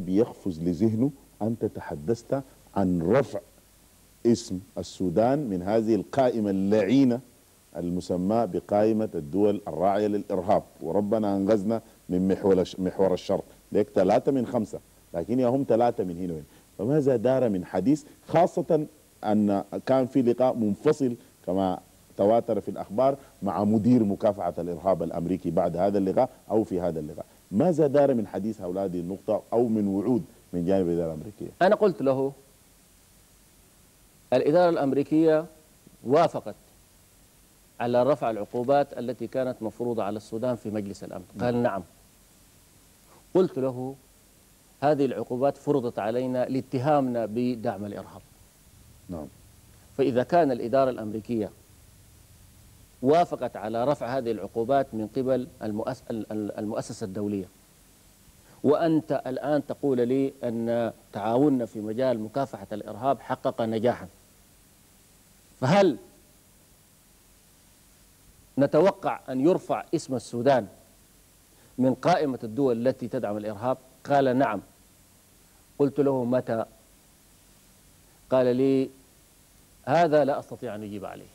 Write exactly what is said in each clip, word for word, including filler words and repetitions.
بيقفز لذهنه أنت تحدثت عن رفع اسم السودان من هذه القائمة اللعينة المسمى بقائمة الدول الراعية للإرهاب، وربنا أنقذنا من محور محور الشر. ليك ثلاثة من خمسة، لكن يا هم ثلاثة من هنا وين. فماذا دار من حديث، خاصة أن كان في لقاء منفصل كما تواتر في الأخبار مع مدير مكافحة الإرهاب الأمريكي بعد هذا اللقاء أو في هذا اللقاء. ماذا دار من حديث هؤلاء هذه النقطة أو من وعود من جانب الإدارة الأمريكية؟ أنا قلت له الإدارة الأمريكية وافقت على رفع العقوبات التي كانت مفروضة على السودان في مجلس الأمن. قال نعم. قلت له هذه العقوبات فرضت علينا لاتهامنا بدعم الإرهاب. نعم. فإذا كان الإدارة الأمريكية وافقت على رفع هذه العقوبات من قبل المؤس... المؤسسة الدولية، وأنت الآن تقول لي أن تعاوننا في مجال مكافحة الإرهاب حقق نجاحا، فهل نتوقع أن يرفع اسم السودان من قائمة الدول التي تدعم الإرهاب؟ قال نعم. قلت له متى؟ قال لي هذا لا أستطيع أن أجيب عليه،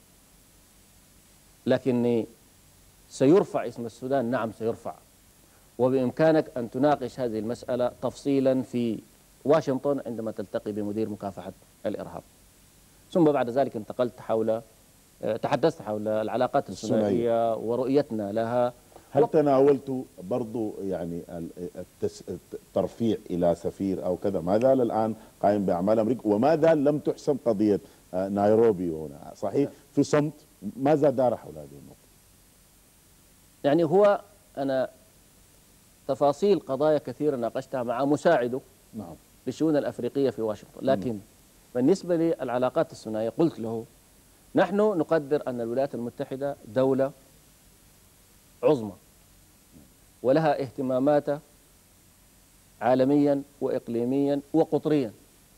لكني سيرفع اسم السودان. نعم سيرفع، وبإمكانك أن تناقش هذه المسألة تفصيلا في واشنطن عندما تلتقي بمدير مكافحة الإرهاب. ثم بعد ذلك انتقلت حول تحدثت حول العلاقات الثنائية ورؤيتنا لها. هل تناولت برضو يعني الترفيع إلى سفير أو كذا؟ ما زال الآن قائم بأعمال أمريكا، وما زال لم تحسم قضية نيروبي هنا، صحيح؟ في صمت. ماذا دار حول هذه النقطة؟ يعني هو أنا تفاصيل قضايا كثيرة ناقشتها مع مساعده نعم للشؤون الأفريقية في واشنطن، لكن م. بالنسبة للعلاقات الثنائية قلت له نحن نقدر أن الولايات المتحدة دولة عظمى ولها اهتمامات عالميا وإقليميا وقطريا،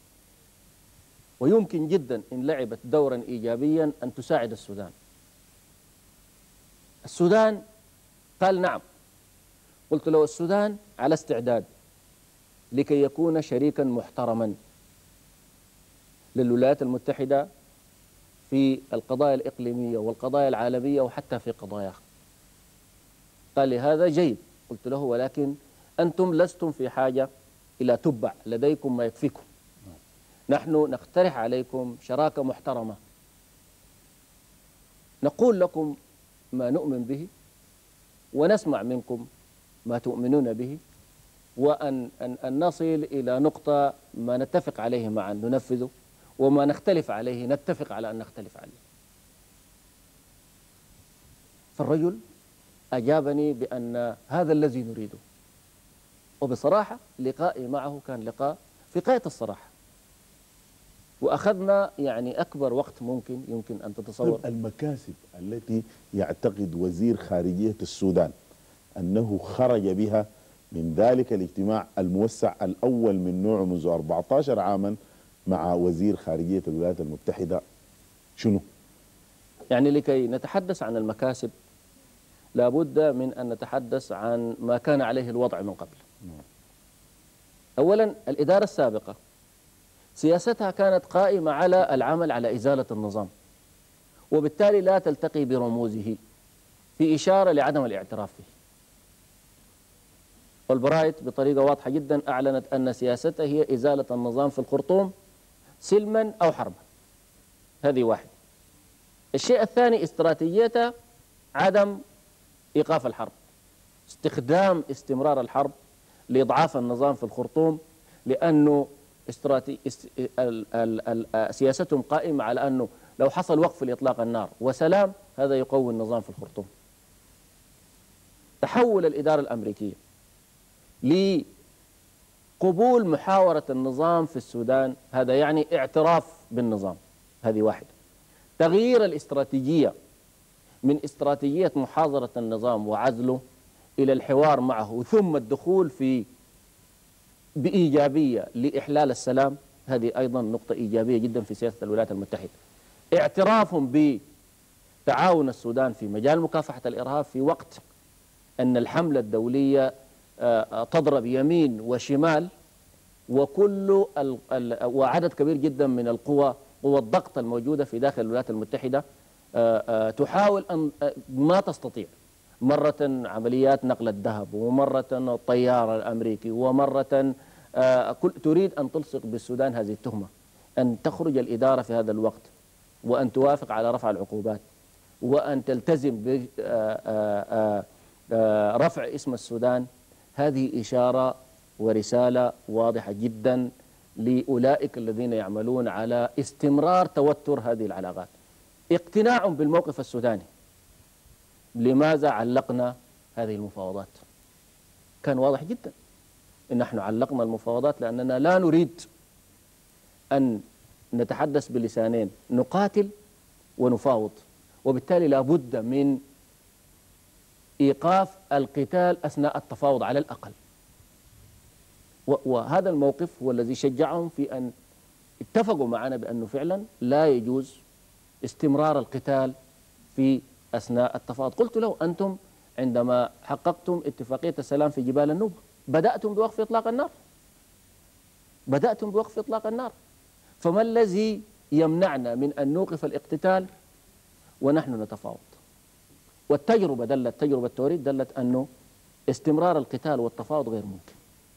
ويمكن جدا إن لعبت دورا إيجابيا أن تساعد السودان. السودان قال نعم. قلت له السودان على استعداد لكي يكون شريكا محترما للولايات المتحدة في القضايا الإقليمية والقضايا العالمية وحتى في قضاياها. قال لي هذا جيد. قلت له ولكن أنتم لستم في حاجة إلى تبع، لديكم ما يكفيكم. نحن نقترح عليكم شراكة محترمة، نقول لكم ما نؤمن به ونسمع منكم ما تؤمنون به، وأن أن أن نصل إلى نقطة ما نتفق عليه معا ننفذه، وما نختلف عليه نتفق على أن نختلف عليه. فالرجل أجابني بأن هذا الذي نريده، وبصراحة لقائي معه كان لقاء في غاية الصراحة، وأخذنا يعني أكبر وقت ممكن يمكن أن تتصور. المكاسب التي يعتقد وزير خارجية السودان أنه خرج بها من ذلك الاجتماع الموسع الأول من نوعه منذ أربعة عشر عاما مع وزير خارجية الولايات المتحدة شنو؟ يعني لكي نتحدث عن المكاسب لابد من أن نتحدث عن ما كان عليه الوضع من قبل. أولا الإدارة السابقة سياستها كانت قائمة على العمل على إزالة النظام، وبالتالي لا تلتقي برموزه، في إشارة لعدم الاعتراف به. والبرايت بطريقة واضحة جدا أعلنت أن سياستها هي إزالة النظام في الخرطوم سلما أو حربا. هذه واحد. الشيء الثاني استراتيجيتها عدم إيقاف الحرب، استخدام استمرار الحرب لإضعاف النظام في الخرطوم، لأنه استراتي... است... ال... ال... ال... سياستهم قائمة على أنه لو حصل وقف لإطلاق النار وسلام هذا يقوي النظام في الخرطوم. تحول الإدارة الأمريكية لقبول محاورة النظام في السودان، هذا يعني اعتراف بالنظام. هذه واحد. تغيير الاستراتيجية من استراتيجية محاضرة النظام وعزله إلى الحوار معه، ثم الدخول في بإيجابية لإحلال السلام، هذه أيضا نقطة إيجابية جدا في سياسة الولايات المتحدة. اعترافهم بتعاون السودان في مجال مكافحة الإرهاب في وقت أن الحملة الدولية تضرب يمين وشمال، وكل ال ال وعدد كبير جدا من القوى، قوى الضغط الموجودة في داخل الولايات المتحدة تحاول أن ما تستطيع، مرة عمليات نقل الذهب، ومرة الطيار الأمريكي، ومرة كل تريد أن تلصق بالسودان هذه التهمة، أن تخرج الإدارة في هذا الوقت وأن توافق على رفع العقوبات وأن تلتزم برفع اسم السودان. هذه إشارة ورسالة واضحة جدا لأولئك الذين يعملون على استمرار توتر هذه العلاقات. اقتناع بالموقف السوداني. لماذا علقنا هذه المفاوضات؟ كان واضح جدا إن نحن علقنا المفاوضات لأننا لا نريد أن نتحدث بلسانين، نقاتل ونفاوض، وبالتالي لا بد من إيقاف القتال أثناء التفاوض على الأقل. وهذا الموقف هو الذي شجعهم في أن اتفقوا معنا بأنه فعلا لا يجوز استمرار القتال في أثناء التفاوض. قلت له أنتم عندما حققتم اتفاقية السلام في جبال النوبة بدأتم بوقف إطلاق النار، بدأتم بوقف إطلاق النار، فما الذي يمنعنا من أن نوقف الاقتتال ونحن نتفاوض؟ والتجربة دلت، تجربة توريد دلت أنه استمرار القتال والتفاوض غير ممكن.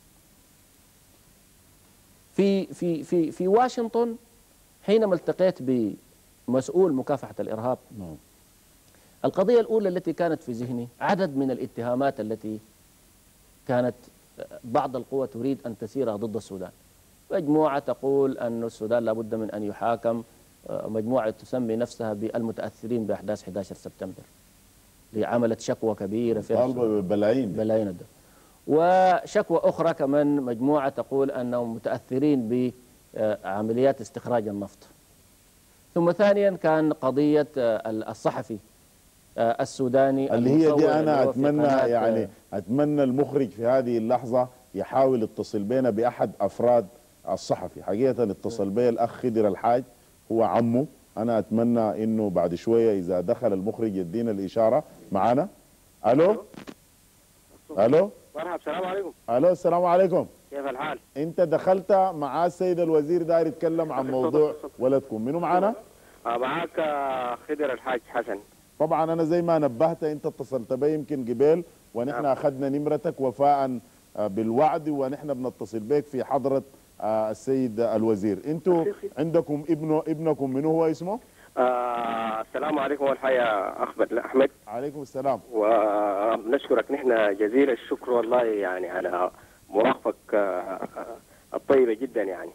في في في في واشنطن حينما التقيت بمسؤول مكافحة الإرهاب، القضية الأولى التي كانت في ذهني عدد من الاتهامات التي كانت بعض القوى تريد أن تسيرها ضد السودان. مجموعة تقول أن السودان لابد من أن يحاكم، مجموعة تسمي نفسها بالمتأثرين بأحداث أحد عشر سبتمبر، اللي عملت شكوى كبيرة في طالبة ببلايين بلايين الدولار. وشكوى أخرى كمان مجموعة تقول أنهم متأثرين بعمليات استخراج النفط. ثم ثانيا كان قضية الصحفي السوداني اللي هي دي أنا أتمنى يعني أتمنى المخرج في هذه اللحظة يحاول يتصل بينا بأحد أفراد الصحفي. حقيقة اتصل بي الأخ خضر الحاج، هو عمه. أنا أتمنى إنه بعد شوية إذا دخل المخرج يدينا الإشارة معنا. ألو ألو مرحبا، السلام عليكم. ألو السلام عليكم، كيف الحال؟ أنت دخلت مع السيد الوزير داير يتكلم عن موضوع ولدكم، منو معنا؟ آه معاك خضر الحاج حسن. طبعا أنا زي ما نبهت أنت اتصلت بي يمكن قبل، ونحن أخذنا نمرتك وفاء بالوعد، ونحن بنتصل بك في حضرة السيد الوزير. أنتوا عندكم ابنه ابنكم منو هو اسمه؟ آه السلام عليكم والحياة أخ أحمد. عليكم السلام. ونشكرك نحن جزيل الشكر والله يعني على مراقبك الطيبة جدا يعني.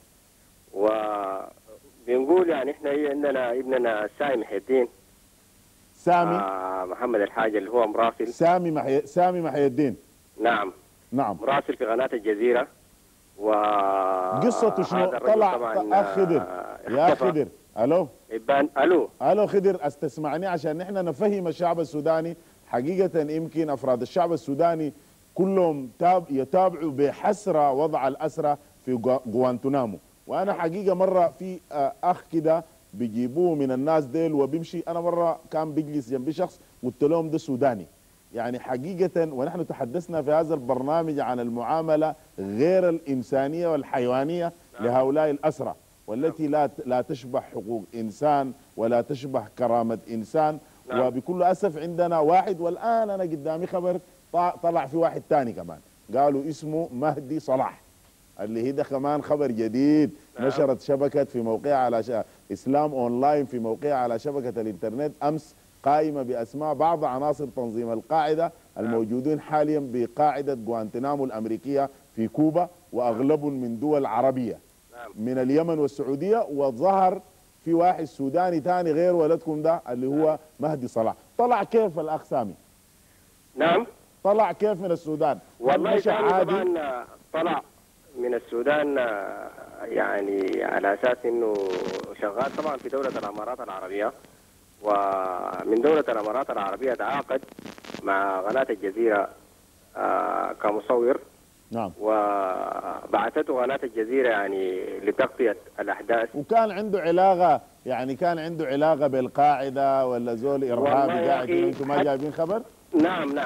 وبنقول يعني احنا عندنا ابننا سامي محي الدين. سامي آه محمد الحاج اللي هو مراسل. سامي محي سامي محي الدين. نعم نعم. مراسل في قناة الجزيرة. و قصته شنو؟ طلع اخ خضر يا خضر. الو ابان الو الو خضر، استسمعني عشان نحن نفهم الشعب السوداني. حقيقة يمكن افراد الشعب السوداني كلهم تاب يتابعوا بحسرة وضع الاسرى في غوانتنامو. وانا حقيقة مرة في اخ كده بيجيبوه من الناس ديل وبيمشي، انا مرة كان بيجلس جنبي شخص قلت لهم ده سوداني. يعني حقيقة ونحن تحدثنا في هذا البرنامج عن المعاملة غير الإنسانية والحيوانية لهؤلاء الأسرى، والتي لا لا تشبه حقوق إنسان ولا تشبه كرامة إنسان. وبكل أسف عندنا واحد، والآن أنا قدامي خبر طلع في واحد تاني كمان قالوا اسمه مهدي صلاح، اللي هي ده كمان خبر جديد. نشرت شبكة في موقعها على ش... إسلام أونلاين في موقعها على شبكة الإنترنت أمس قائمة بأسماء بعض عناصر تنظيم القاعدة الموجودين حاليا بقاعدة غوانتنامو الأمريكية في كوبا، وأغلبهم من دول عربية من اليمن والسعودية. وظهر في واحد سوداني ثاني غير ولدكم ده اللي هو مهدي صلاح. طلع كيف الأخ سامي؟ نعم طلع كيف من السودان؟ والله طبعا طلع من السودان يعني على أساس أنه شغال طبعا في دولة الإمارات العربية، ومن دولة الإمارات العربية تعاقد مع قناة الجزيرة آه كمصور. نعم. وبعثته قناة الجزيرة يعني لتغطية الأحداث. وكان عنده علاقة يعني كان عنده علاقة بالقاعدة ولا زول إرهابي قاعد؟ أنتم ما جايبين خبر؟ نعم نعم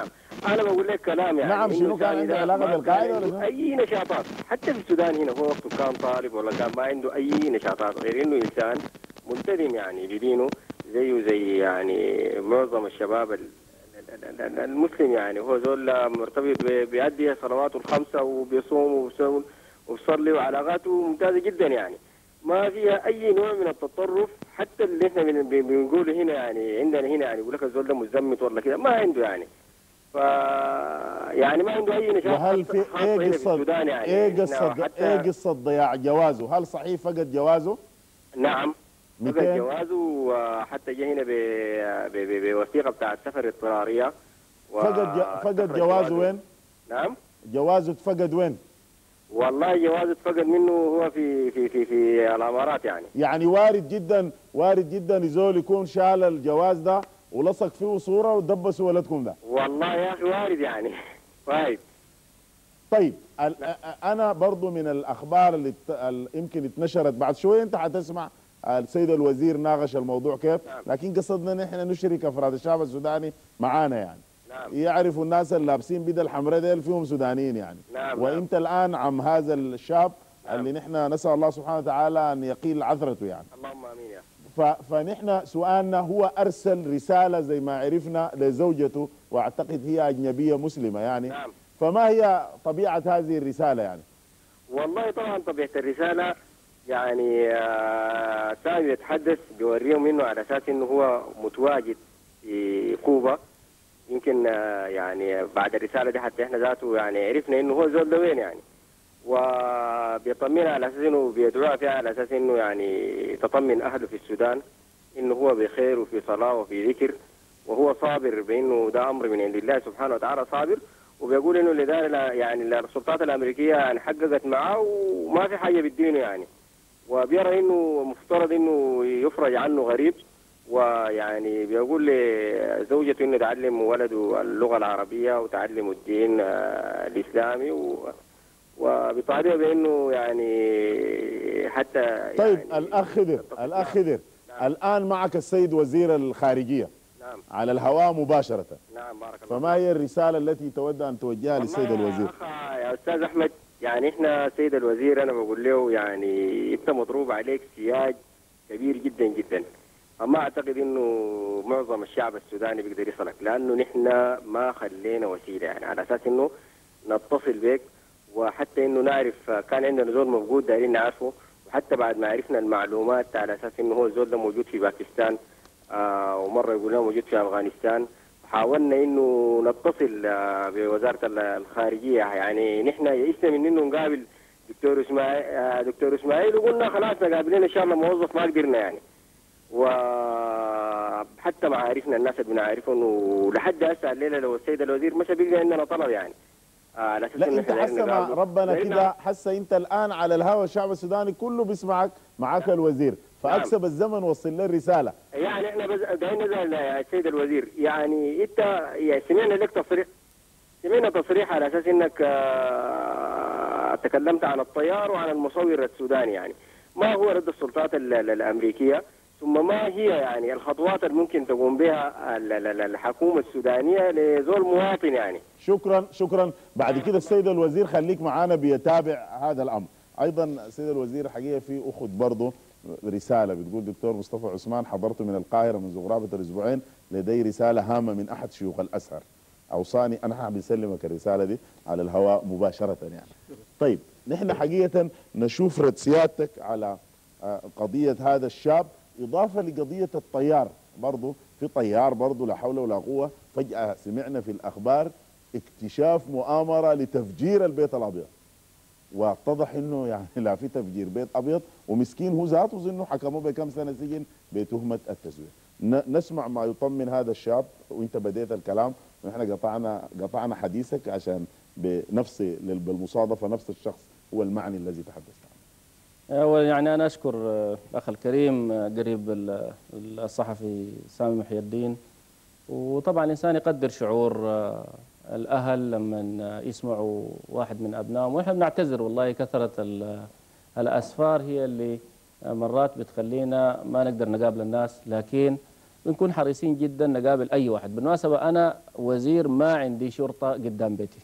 انا بقول لك كلام يعني نعم، شنو كان عنده علاقه بالقاعده ولا شنو؟ اي نشاطات حتى في السودان هنا، هو وقته كان طالب ولا كان ما عنده اي نشاطات غير انه انسان ملتزم يعني بدينه زيه زي يعني معظم الشباب ال- ال- ال- المسلم يعني. هو زول مرتبط ب- بيأدي صلواته الخمسه وبيصوم وبيصوم وبيصلي وعلاقاته ممتازه جدا يعني. ما فيها اي نوع من التطرف، حتى اللي احنا بن- بن- بنقوله هنا يعني عندنا هنا يعني يقول لك الزول ده مزمت ولا كده، ما عنده يعني. ف يعني ما عنده اي نشاط وهل في خاصة ايه هنا في قصه السودان يعني. ايه إحنا قصه حتى ايه قصه ضياع جوازه؟ هل صحيح فقد جوازه؟ نعم فقد مئتين جوازه، وحتى جه هنا ب- ب- ب- بوثيقه بتاعت سفر اضطراريه. فقد ج- فقد جوازه وين؟ نعم جوازه اتفقد وين؟ والله جوازه اتفقد منه هو في في في في الامارات يعني. يعني وارد جدا وارد جدا يزول يكون شال الجواز ده ولصق فيه صوره ودبسوا ولدكم ده. والله يا اخي وارد يعني وارد. طيب ال- أ- انا برضو من الاخبار اللي ات- ال- يمكن اتنشرت بعد شويه، انت حتسمع السيد الوزير ناقش الموضوع كيف، نعم. لكن قصدنا نحن نشرك افراد الشعب السوداني معانا يعني. نعم يعرفوا الناس اللي لابسين بدل حمراء ديل فيهم سودانيين يعني. نعم وانت الان عم هذا الشاب نعم. اللي نحن نسال الله سبحانه وتعالى ان يقيل عثرته يعني. اللهم امين يا اخي. ف- فنحن سؤالنا، هو ارسل رساله زي ما عرفنا لزوجته، واعتقد هي اجنبيه مسلمه يعني. نعم فما هي طبيعه هذه الرساله يعني؟ والله طبعا طبيعه الرساله يعني آه، سامي يتحدث بيوريهم انه على اساس انه هو متواجد في كوبا. يمكن آه، يعني بعد الرساله دي حتى احنا ذاته يعني عرفنا انه هو زول ده وين يعني. وبيطمنا على اساس انه بيدعوها فيها على اساس انه يعني تطمن اهله في السودان انه هو بخير وفي صلاه وفي ذكر، وهو صابر بانه ده امر من عند الله سبحانه وتعالى صابر. وبيقول انه الاداره يعني السلطات الامريكيه يعني حققت معاه وما في حاجه بالدين يعني. وبيرى انه مفترض انه يفرج عنه غريب. ويعني بيقول لزوجته انه تعلم ولده اللغه العربيه وتعلم الدين آه، الاسلامي و وبيطالب بانه يعني حتى طيب يعني الاخ خضر، الاخ خضر نعم. الان معك السيد وزير الخارجيه نعم على الهواء مباشره، نعم بارك الله. فما هي الرساله التي تود ان توجهها والله للسيد يا الوزير؟ أخ يا استاذ احمد، يعني احنا سيد الوزير انا بقول له يعني انت مضروب عليك سياج كبير جدا جدا. اما اعتقد انه معظم الشعب السوداني بيقدر يصلك، لانه نحن ما خلينا وسيله يعني على اساس انه نتصل بك، وحتى انه نعرف كان عندنا زول موجود دايرين نعرفه، وحتى بعد ما عرفنا المعلومات على اساس انه هو الزول ده موجود في باكستان آه ومره يقول لنا موجود في افغانستان. حاولنا انه نتصل آه بوزاره الخارجيه، يعني نحن يئسنا من انه نقابل دكتور اسماعيل آه دكتور اسماعيل وقلنا خلاص نقابلين ان شاء الله موظف، ما قدرنا يعني. وحتى مع عرفنا الناس اللي بنعرفهم، ولحد هسه الليله لو السيد الوزير مشى بيلقى عندنا طلب يعني. آه على اساس لا إن انت إحنا حسه ما نقابله. ربنا لأن- كده، حسه انت الان على الهوا الشعب السوداني كله بيسمعك، معك الوزير، فاكسب الزمن وصل له الرساله. يعني احنا بس دايين نزل يا السيد الوزير، يعني انت يعني سمعنا لك تصريح، سمعنا تصريح على اساس انك آه تكلمت عن الطيار وعن المصور السوداني يعني. ما هو رد السلطات ال- ال- الامريكيه؟ ثم ما هي يعني الخطوات اللي ممكن تقوم بها ال- ال- ال- الحكومه السودانيه لزول مواطن يعني؟ شكرا شكرا. بعد كده السيد الوزير خليك معانا بيتابع هذا الامر. ايضا السيد الوزير حقيقه في اخت برضه رساله بتقول: دكتور مصطفى عثمان، حضرت من القاهره منذ قرابه الاسبوعين، لدي رساله هامه من احد شيوخ الازهر، اوصاني انا حابب اسلمك الرساله دي على الهواء مباشره يعني. طيب نحن حقيقه نشوف رد سيادتك على آه، قضيه هذا الشاب، اضافه لقضيه الطيار. برضه في طيار برضه لا حول ولا قوه، فجاه سمعنا في الاخبار اكتشاف مؤامره لتفجير البيت الابيض، واتضح انه يعني لا في تفجير بيت ابيض، ومسكين هو ذاته ظنه حكموه بكم سنه سجن بتهمه التزوير. ن- نسمع ما يطمن هذا الشاب، وانت بديت الكلام ونحن قطعنا قطعنا حديثك عشان بنفس بالمصادفه نفس الشخص هو المعني الذي تحدثت عنه. أول يعني أنا أشكر آه، الأخ الكريم آه، قريب ال- الصحفي سامي محي الدين. وطبعا الإنسان يقدر شعور آه، الأهل لما يسمعوا واحد من أبنائهم، وإحنا بنعتذر والله كثرة ال- الأسفار هي اللي مرات بتخلينا ما نقدر نقابل الناس، لكن بنكون حريصين جدا نقابل أي واحد. بالمناسبة أنا وزير ما عندي شرطة قدام بيتي،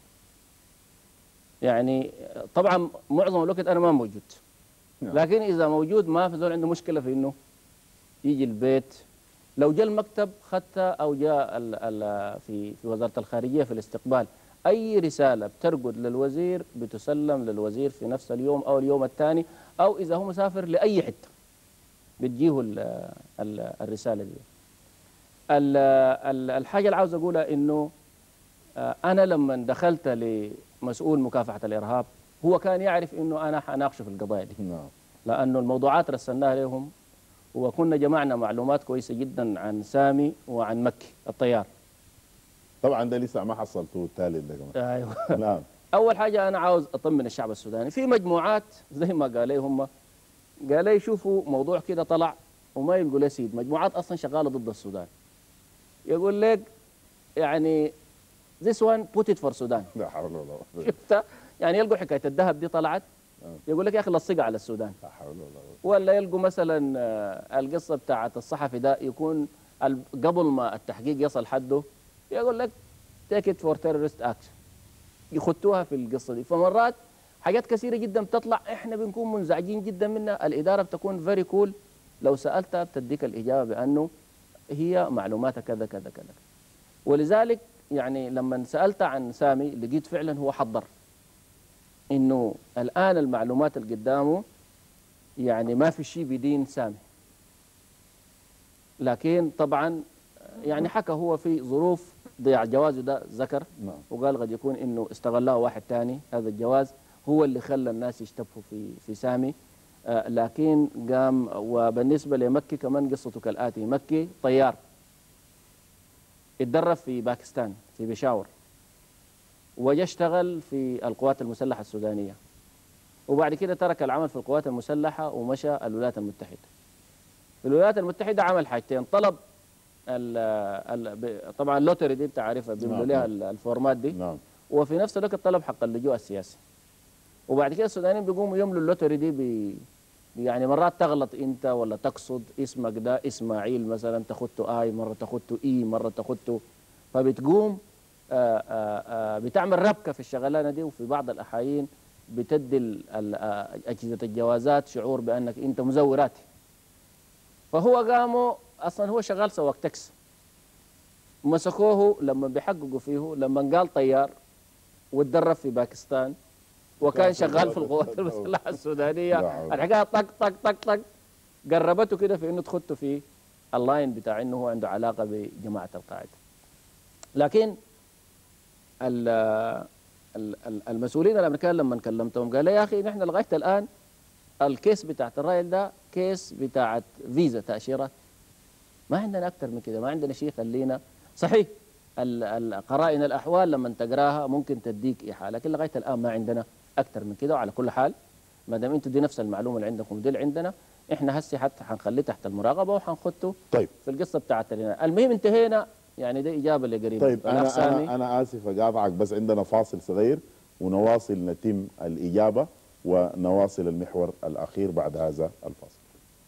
يعني طبعا معظم الوقت أنا ما موجود، لكن إذا موجود ما في زول عنده مشكلة في إنه يجي البيت. لو جاء المكتب خدتها أو جاء ال ال في في وزارة الخارجية في الاستقبال أي رسالة بترقد للوزير بتسلم للوزير في نفس اليوم أو اليوم الثاني، أو إذا هو مسافر لأي حتة بتجيه ال ال الرسالة دي. ال ال الحاجة اللي عاوز أقولها إنه أنا لما دخلت لمسؤول مكافحة الإرهاب هو كان يعرف إنه أنا حناقشه في القضايا دي، لأنه الموضوعات رسلناها لهم وكنا جمعنا معلومات كويسة جدا عن سامي وعن مكي الطيار. طبعا ده لسه ما حصلته الثالث ده كمان. ايوه نعم. اول حاجه انا عاوز اطمن الشعب السوداني، في مجموعات زي ما قال لي هم قال لي شوفوا موضوع كده طلع وما يلقوا له سيد، مجموعات اصلا شغاله ضد السودان. يقول لك يعني this one put it for Sudan. لا حول ولا قوة. شفت؟ يعني يلقوا حكايه الذهب دي طلعت يقول لك يا اخي لصقها على السودان. لا حول ولا قوة. ولا يلقوا مثلا القصه بتاعت الصحفي ده يكون قبل ما التحقيق يصل حده يقول لك take it for terrorist action، يخطوها في القصه دي. فمرات حاجات كثيره جدا بتطلع احنا بنكون منزعجين جدا منها، الاداره بتكون فيري كول، لو سالتها بتديك الاجابه بانه هي معلوماتها كذا كذا كذا. ولذلك يعني لما سالت عن سامي لقيت فعلا هو حضر انه الان المعلومات اللي قدامه يعني ما في شيء بدين سامي، لكن طبعا يعني حكى هو في ظروف ضياع جوازه ده ذكر وقال قد يكون انه استغلاه واحد ثاني، هذا الجواز هو اللي خلى الناس يشتبهوا في في سامي. آه لكن قام. وبالنسبه لمكي كمان قصته كالاتي، مكي طيار اتدرب في باكستان في بيشاور وجا اشتغل في القوات المسلحه السودانيه، وبعد كده ترك العمل في القوات المسلحه ومشى الولايات المتحده. في الولايات المتحده عمل حاجتين، طلب ال ال طبعا اللوتري دي انت عارفها بيملوا لها الفورمات دي، نعم. وفي نفس الوقت طلب حق اللجوء السياسي. وبعد كده السودانيين بيقوموا يملوا اللوتري دي ب يعني مرات تغلط انت ولا تقصد اسمك ده اسماعيل مثلا تاخدته اي، مره تاخدته اي، مره تاخدته، فبتقوم آآ آآ بتعمل ربكه في الشغلانه دي، وفي بعض الاحايين بتدي اجهزه الجوازات شعور بانك انت مزوراتي. فهو قاموا اصلا هو شغال سواق تاكسي، مسكوه لما بيحققوا فيه لما قال طيار وتدرب في باكستان وكان شغال في القوات المسلحه السودانيه، الحكايه طق طق طق طق قربته كده في انه تخطه في اللاين بتاع انه هو عنده علاقه بجماعه القاعده. لكن المسؤولين الامريكان لما كلمتهم قال يا اخي نحن لغايه الان الكيس بتاعت الرايل ده كيس بتاعت فيزا تاشيرات، ما عندنا اكثر من كده، ما عندنا شيء يخلينا صحيح القرائن الاحوال لما تقراها ممكن تديك ايحاء، لكن لغايه الان ما عندنا اكثر من كده. وعلى كل حال ما دام انتم دي نفس المعلومه اللي عندكم ودي اللي عندنا، احنا هسه حتى حنخليه تحت المراقبه وحنخطه طيب في القصه بتاعت العناية. المهم انتهينا يعني دي اجابه لقريب. طيب انا انا انا اسف اقاطعك، بس عندنا فاصل صغير ونواصل نتم الاجابه ونواصل المحور الاخير بعد هذا الفاصل.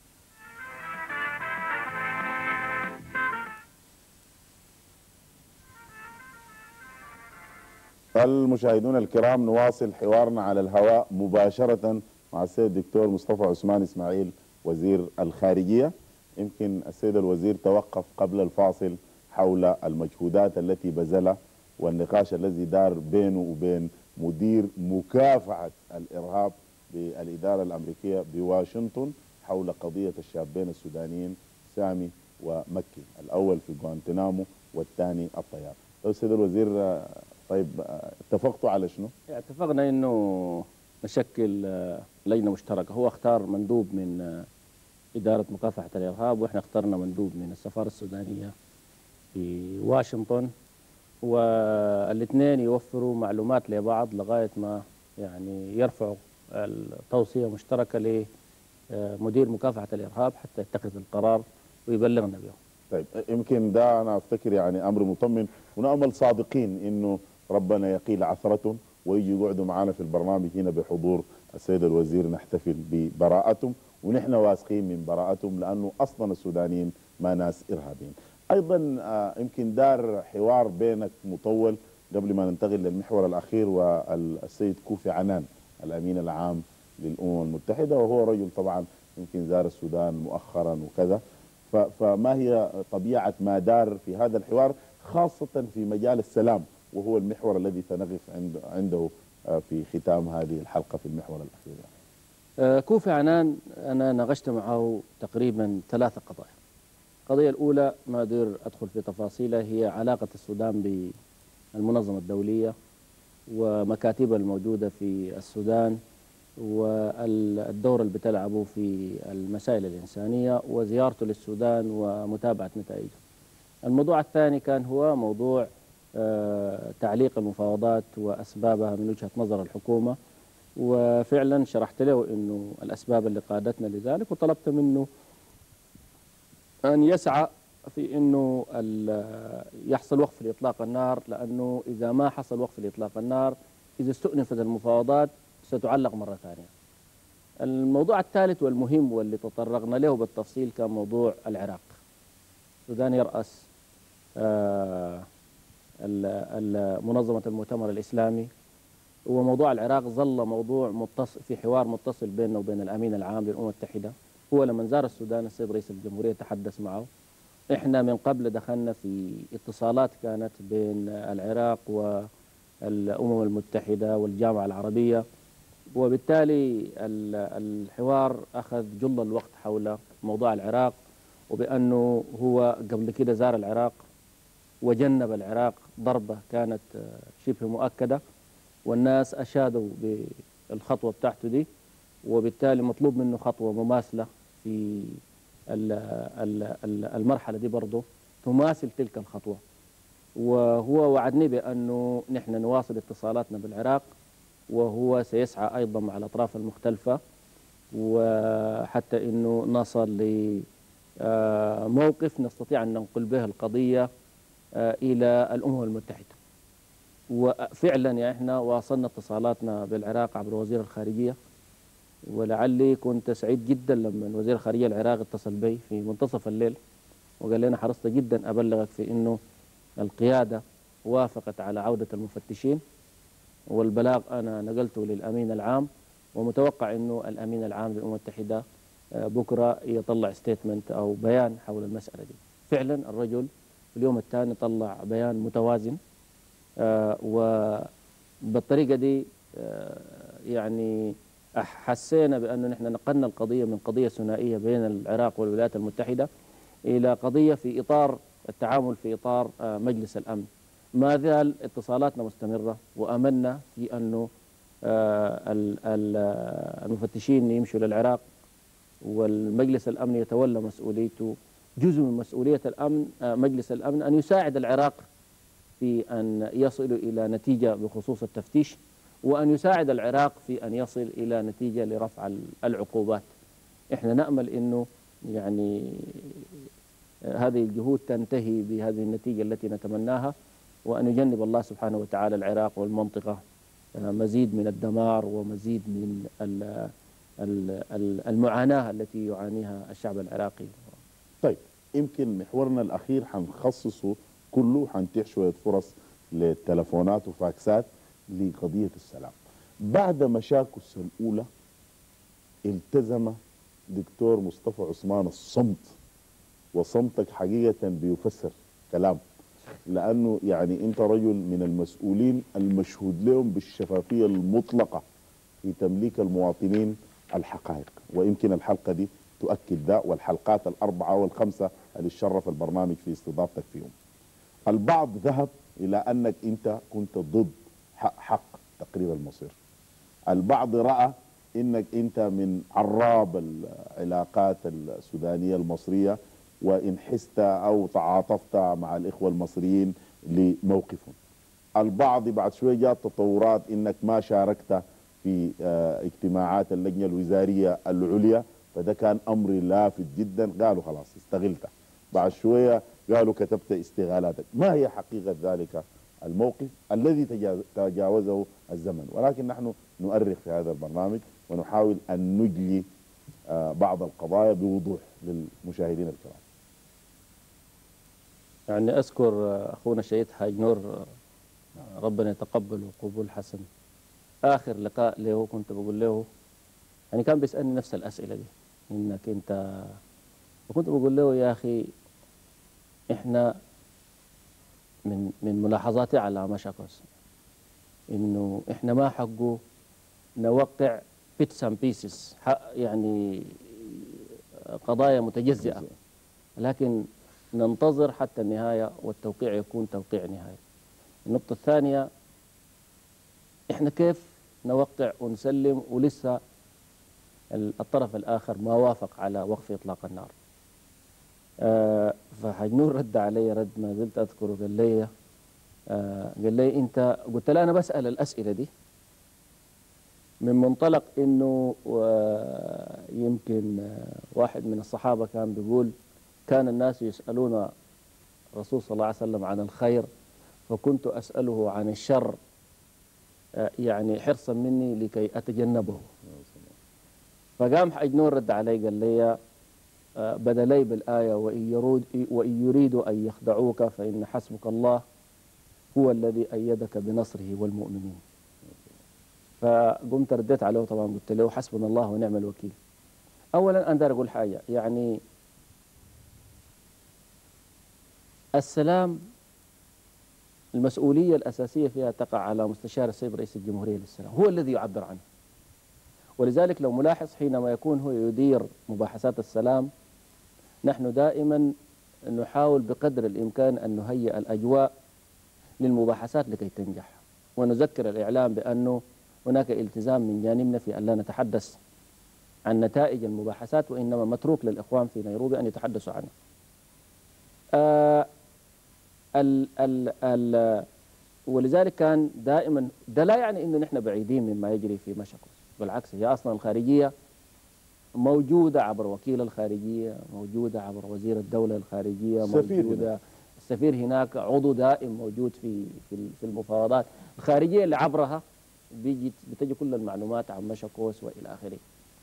المشاهدون الكرام، نواصل حوارنا على الهواء مباشرة مع السيد الدكتور مصطفى عثمان إسماعيل وزير الخارجية. يمكن السيد الوزير توقف قبل الفاصل حول المجهودات التي بذلها والنقاش الذي دار بينه وبين مدير مكافحة الإرهاب بالإدارة الأمريكية بواشنطن حول قضية الشابين السودانيين سامي ومكي، الأول في غوانتنامو والثاني الطيار. السيد الوزير، طيب اتفقتوا على شنو؟ اتفقنا انه نشكل لجنه مشتركه، هو اختار مندوب من اداره مكافحه الارهاب واحنا اخترنا مندوب من السفاره السودانيه في واشنطن، والاثنين يوفروا معلومات لبعض لغايه ما يعني يرفعوا التوصيه مشتركه لمدير مكافحه الارهاب حتى يتخذ القرار ويبلغنا به. طيب يمكن ده انا افتكر يعني امر مطمن، ونامل صادقين انه ربنا يقيل عثرة ويجي يقعدوا معنا في البرنامج هنا بحضور السيد الوزير نحتفل ببراءتهم، ونحن واثقين من براءتهم لأنه أصلا السودانيين ما ناس إرهابيين. أيضا آه يمكن دار حوار بينك مطول قبل ما ننتقل للمحور الأخير، والسيد كوفي عنان الأمين العام للأمم المتحدة، وهو رجل طبعا يمكن زار السودان مؤخرا وكذا. فما هي طبيعة ما دار في هذا الحوار خاصة في مجال السلام، وهو المحور الذي سنقف عنده في ختام هذه الحلقة في المحور الأخير؟ كوفي عنان أنا ناقشت معه تقريبا ثلاثة قضايا. القضية الأولى ما أدير أدخل في تفاصيلها، هي علاقة السودان بالمنظمة الدولية ومكاتبها الموجودة في السودان والدور اللي بتلعبه في المسائل الإنسانية وزيارته للسودان ومتابعة نتائجه. الموضوع الثاني كان هو موضوع تعليق المفاوضات وأسبابها من وجهة نظر الحكومة، وفعلا شرحت له أنه الأسباب اللي قادتنا لذلك، وطلبت منه أن يسعى في أنه يحصل وقف لإطلاق النار، لأنه إذا ما حصل وقف لإطلاق النار إذا استؤنفت المفاوضات ستعلق مرة ثانية. الموضوع الثالث والمهم واللي تطرقنا له بالتفصيل كان موضوع العراق. السودان يرأس منظمة المؤتمر الإسلامي، وموضوع العراق ظل موضوع متصل في حوار متصل بيننا وبين الأمين العام للأمم المتحدة. هو لما زار السودان السيد رئيس الجمهورية تحدث معه. إحنا من قبل دخلنا في اتصالات كانت بين العراق والأمم المتحدة والجامعة العربية، وبالتالي الحوار أخذ جل الوقت حول موضوع العراق، وبأنه هو قبل كده زار العراق وجنب العراق ضربة كانت شبه مؤكدة، والناس أشادوا بالخطوة بتاعته دي، وبالتالي مطلوب منه خطوة مماثلة في المرحلة دي برضه تماثل تلك الخطوة. وهو وعدني بأنه نحن نواصل اتصالاتنا بالعراق، وهو سيسعى أيضا مع الأطراف المختلفة وحتى أنه نصل لموقف نستطيع أن ننقل به القضية إلى الأمم المتحدة. وفعلا يعني احنا واصلنا اتصالاتنا بالعراق عبر وزير الخارجية، ولعلي كنت سعيد جدا لما وزير الخارجية العراق اتصل بي في منتصف الليل وقال لي أنا حرصت جدا أبلغك في أنه القيادة وافقت على عودة المفتشين، والبلاغ أنا نقلته للأمين العام، ومتوقع أنه الأمين العام للأمم المتحدة بكرة يطلع ستيتمنت أو بيان حول المسألة دي. فعلا الرجل في اليوم الثاني طلع بيان متوازن، آه وبالطريقة دي آه يعني حسينا بأنه نحن نقلنا القضية من قضية ثنائية بين العراق والولايات المتحدة إلى قضية في إطار التعامل في إطار آه مجلس الأمن. ما زال اتصالاتنا مستمرة، وأملنا في أنه آه المفتشين يمشوا للعراق والمجلس الأمن يتولى مسؤوليته. جزء من مسؤولية الأمن آه مجلس الأمن أن يساعد العراق في أن يصلوا إلى نتيجة بخصوص التفتيش، وأن يساعد العراق في أن يصل إلى نتيجة لرفع العقوبات. إحنا نأمل أنه يعني هذه الجهود تنتهي بهذه النتيجة التي نتمناها، وأن يجنب الله سبحانه وتعالى العراق والمنطقة مزيد من الدمار ومزيد من المعاناة التي يعانيها الشعب العراقي. طيب يمكن محورنا الأخير حنخصصه كله، حنتيح شوية فرص للتلفونات وفاكسات لقضية السلام. بعد مشاكس الأولى التزم دكتور مصطفى عثمان الصمت، وصمتك حقيقة بيفسر كلام، لأنه يعني أنت رجل من المسؤولين المشهود لهم بالشفافية المطلقة في تمليك المواطنين الحقائق، ويمكن الحلقة دي تؤكد ذا، والحلقات الأربعة والخمسة اللي شرف البرنامج في استضافتك فيهم. البعض ذهب إلى أنك أنت كنت ضد حق, حق تقرير المصير. البعض رأى أنك أنت من عراب العلاقات السودانية المصرية، وإن حست أو تعاطفت مع الإخوة المصريين لموقفهم. البعض بعد شوية جاءت تطورات أنك ما شاركت في اجتماعات اللجنة الوزارية العليا، فده كان أمر لافت جدا، قالوا خلاص استغلته. بعد شوية قالوا كتبت استغالاتك. ما هي حقيقة ذلك الموقف الذي تجاوز- تجاوزه الزمن. ولكن نحن نؤرخ في هذا البرنامج ونحاول أن نجلي آه، بعض القضايا بوضوح للمشاهدين الكرام. يعني أذكر أخونا الشهيد حاج نور، ربنا يتقبله قبول حسن، آخر لقاء له كنت بقول له، يعني كان بيسألني نفس الأسئلة دي، إنك أنت، وكنت بقول له يا أخي إحنا من من ملاحظاتي على مشاكوس إنه إحنا ما حقه نوقع بيتس اند بيسز، يعني قضايا متجزئة، لكن ننتظر حتى النهاية والتوقيع يكون توقيع نهاية. النقطة الثانية، إحنا كيف نوقع ونسلم ولسه الطرف الآخر ما وافق على وقف إطلاق النار؟ آه فحاج نور رد علي رد ما زلت أذكره، قال لي آه قال لي أنت، قلت له أنا بسأل الأسئلة دي من منطلق إنه يمكن آه واحد من الصحابة كان بيقول كان الناس يسألون الرسول صلى الله عليه وسلم عن الخير فكنت أسأله عن الشر، آه يعني حرصا مني لكي أتجنبه. فقام حاج نور رد علي قال لي آه بدلي بالآية وإن, يرود وإن يريدوا أن يخدعوك فإن حسبك الله هو الذي أيدك بنصره والمؤمنين. فقمت رديت عليه طبعا، قلت له حسبنا الله ونعم الوكيل. أولا أنا دار أقول حاجة، يعني السلام المسؤولية الأساسية فيها تقع على مستشار السيد رئيس الجمهورية للسلام، هو الذي يعبر عنه. ولذلك لو ملاحظ حينما يكون هو يدير مباحثات السلام، نحن دائما نحاول بقدر الإمكان أن نهيئ الأجواء للمباحثات لكي تنجح، ونذكر الإعلام بأنه هناك التزام من جانبنا في أن لا نتحدث عن نتائج المباحثات، وإنما متروك للإخوان في نيروبي أن يتحدثوا عنها. آه ال ال ال ولذلك كان دائما، ده لا يعني أنه نحن بعيدين مما يجري في مشاكل، بالعكس هي أصلا الخارجية موجودة عبر وكيل الخارجية، موجودة عبر وزير الدولة الخارجية، موجودة هنا. السفير هناك عضو دائم موجود في في في المفاوضات الخارجية اللي عبرها بيجي بتجي كل المعلومات عن مشاكوس وإلى آخره.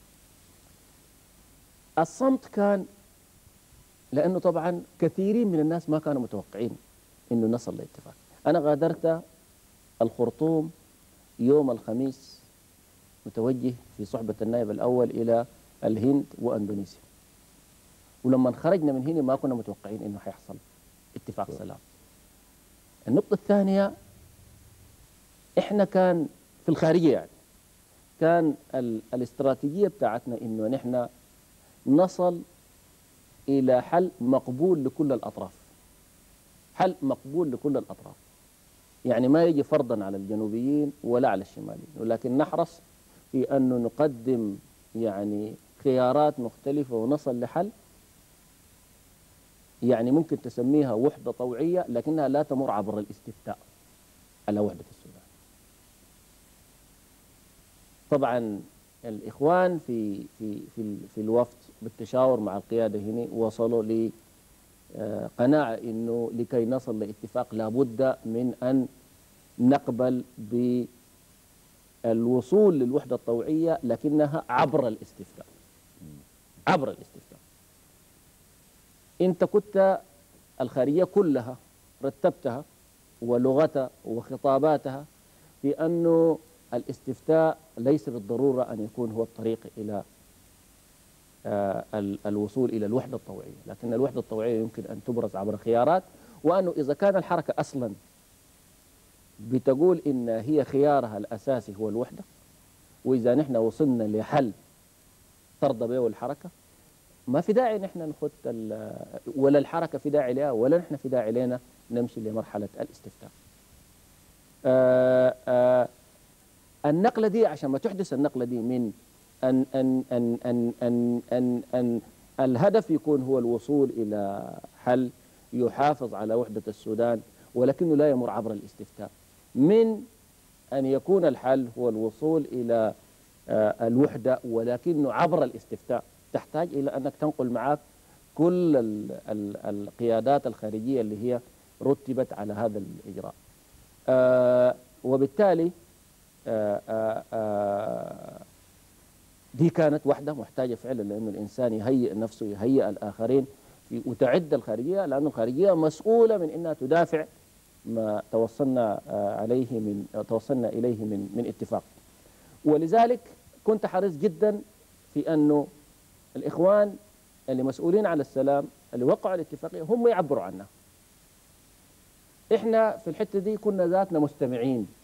الصمت كان لأنه طبعا كثيرين من الناس ما كانوا متوقعين إنه نصل لاتفاق. أنا غادرت الخرطوم يوم الخميس متوجه في صحبة النائب الأول إلى الهند وأندونيسيا، ولما خرجنا من هنا ما كنا متوقعين إنه حيحصل اتفاق سلام. النقطة الثانية، إحنا كان في الخارجية يعني كان ال الاستراتيجية بتاعتنا إنه نحن نصل إلى حل مقبول لكل الأطراف، حل مقبول لكل الأطراف، يعني ما يجي فرضا على الجنوبيين ولا على الشماليين، ولكن نحرص في أنه نقدم يعني خيارات مختلفة ونصل لحل يعني ممكن تسميها وحدة طوعية لكنها لا تمر عبر الاستفتاء على وحدة السودان. طبعا الإخوان في في في في الوفد بالتشاور مع القيادة هنا وصلوا لقناعة إنه لكي نصل لاتفاق لابد من أن نقبل بالوصول للوحدة الطوعية لكنها عبر الاستفتاء، عبر الاستفتاء. أنت كنت الخارجية كلها رتبتها ولغتها وخطاباتها في أنه الاستفتاء ليس بالضرورة أن يكون هو الطريق إلى آه الوصول إلى الوحدة الطوعية، لكن الوحدة الطوعية يمكن أن تبرز عبر خيارات، وأنه إذا كان الحركة أصلا بتقول إن هي خيارها الأساسي هو الوحدة، وإذا نحن وصلنا لحل ترضى به الحركة ما في داعي نحن نخط ولا الحركة في داعي لها ولا نحن في داعي لنا نمشي لمرحلة الاستفتاء. آآ آآ النقلة دي عشان ما تحدث النقلة دي من أن أن أن أن أن أن, أن الهدف يكون هو الوصول إلى حل يحافظ على وحدة السودان ولكنه لا يمر عبر الاستفتاء، من أن يكون الحل هو الوصول إلى الوحدة ولكنه عبر الاستفتاء، تحتاج إلى أنك تنقل معك كل ال ال القيادات الخارجية اللي هي رتبت على هذا الإجراء. آه وبالتالي آه آه آه دي كانت وحدة محتاجة فعلا لأنه الإنسان يهيئ نفسه، يهيئ الآخرين، وتعد الخارجية، لأن الخارجية مسؤولة من أنها تدافع ما توصلنا عليه من توصلنا إليه من من اتفاق. ولذلك كنت حريص جدا في أنه الإخوان اللي مسؤولين على السلام اللي وقعوا الاتفاقية هم يعبروا عنها. إحنا في الحتة دي كنا ذاتنا مستمعين